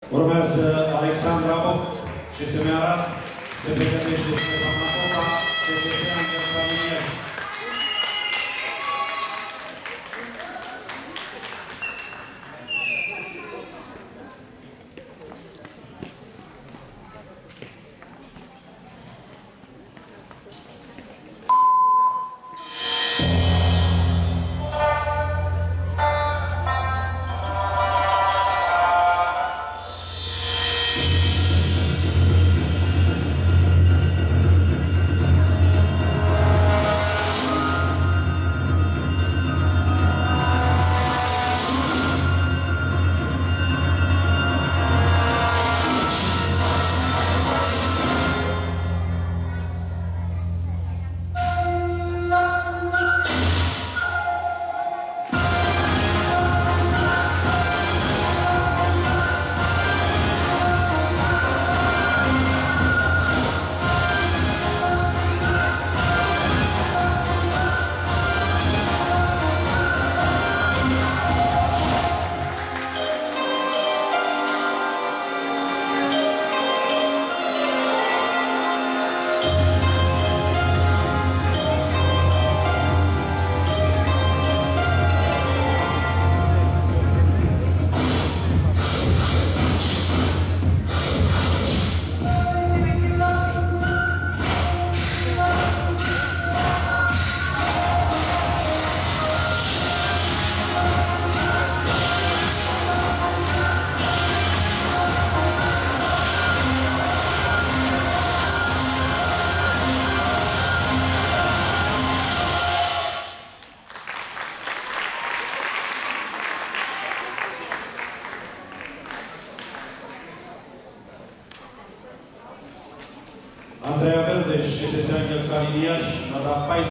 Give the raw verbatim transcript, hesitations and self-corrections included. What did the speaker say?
Urmează Alexandra Oc, C S M Arad, se pregătește Ștefan Macoca, C S S Angel Saliniaș. Andreea Verdeș, C S S Angel Saliniaș, nota paisprezece.